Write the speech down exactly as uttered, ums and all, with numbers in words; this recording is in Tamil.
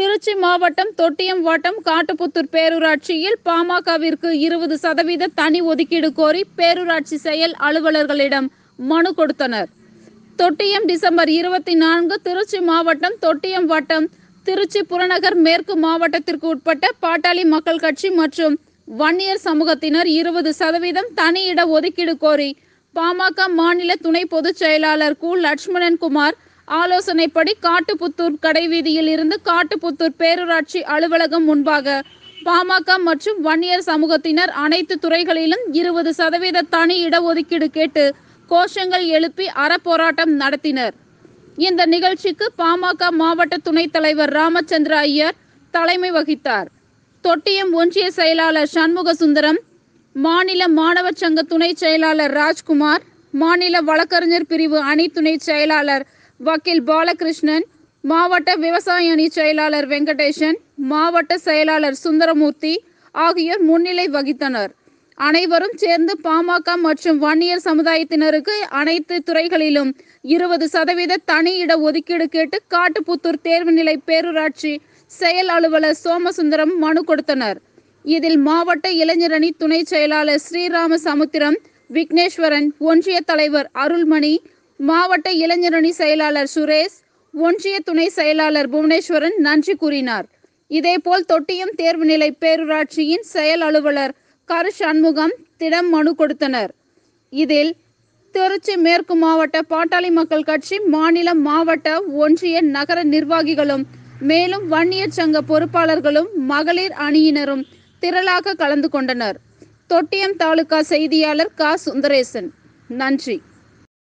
திருச்சி மாவட்டம் தொட்டியம் வட்டம் காட்டுப்புத்தூர் பேரூராட்சியில் பாமகவிற்கு இருபது சதவீத தனி ஒதுக்கீடு கோரி பேரூராட்சி செயல் அலுவலர்களிடம் மனு கொடுத்தனர். தொட்டியம் டிசம்பர் இருபத்தி நான்கு திருச்சி மாவட்டம் தொட்டியம் வட்டம் திருச்சி புறநகர் மேற்கு மாவட்டத்திற்கு உட்பட்ட பாட்டாளி மக்கள் கட்சி மற்றும் வன்னியர் சமூகத்தினர் இருபது சதவீதம் தனி இட ஒதுக்கீடு கோரி பாமக மாநில துணை பொதுச் செயலாளர் கு லட்சுமணன் குமார் ஆலோசனைப்படி காட்டுப்புத்தூர் கடைவீதியில் இருந்து காட்டுப்புத்தூர் பேரூராட்சி அலுவலகம் முன்பாக பாமக மற்றும் வன்னியர் சமூகத்தினர் அனைத்து துறைகளிலும் இருபது சதவீத தனி இடஒதுக்கீடு கேட்டு கோஷங்கள் எழுப்பி அறப்போராட்டம் நடத்தினர். இந்த நிகழ்ச்சிக்கு பாமக மாவட்ட துணைத் தலைவர் ராமச்சந்திர ஐயர் தலைமை வகித்தார். தொட்டியம் ஒன்றிய செயலாளர் சண்முக சுந்தரம், மாநில மாணவர் சங்க துணை செயலாளர் ராஜ்குமார், மாநில வழக்கறிஞர் பிரிவு அணி துணை செயலாளர் வக்கீல் பாலகிருஷ்ணன், மாவட்ட விவசாய அணி செயலாளர் வெங்கடேசன், மாவட்ட செயலாளர் சுந்தரமூர்த்தி ஆகியோர் முன்னிலை வகித்தனர். அனைவரும் சேர்ந்து பாமக மற்றும் வன்னியர் சமுதாயத்தினருக்கு அனைத்து துறைகளிலும் இருபது சதவீத தனி இட ஒதுக்கீடு கேட்டு காட்டுப்புத்தூர் தேர்வுநிலை பேரூராட்சி செயல் அலுவலர் சோமசுந்தரம் மனு கொடுத்தனர். இதில் மாவட்ட இளைஞரணி துணை செயலாளர் ஸ்ரீராம சமுத்திரம், விக்னேஸ்வரன், ஒன்றிய தலைவர் அருள்மணி, மாவட்ட இளைஞரணி செயலாளர் சுரேஷ், ஒன்றிய துணை செயலாளர் புவனேஸ்வரன் நன்றி கூறினார். இதேபோல் தொட்டியம் தேர்வுநிலை பேரூராட்சியின் செயல் அலுவலர் கரு சண்முகம் திடம் மனு கொடுத்தனர். இதில் திருச்சி மேற்கு மாவட்ட பாட்டாளி மக்கள் கட்சி மாநில, மாவட்ட, ஒன்றிய, நகர நிர்வாகிகளும் மேலும் வன்னியர் சங்க பொறுப்பாளர்களும் மகளிர் அணியினரும் திரளாக கலந்து கொண்டனர். தொட்டியம் தாலுகா செய்தியாளர் கா சுந்தரேசன். நன்றி.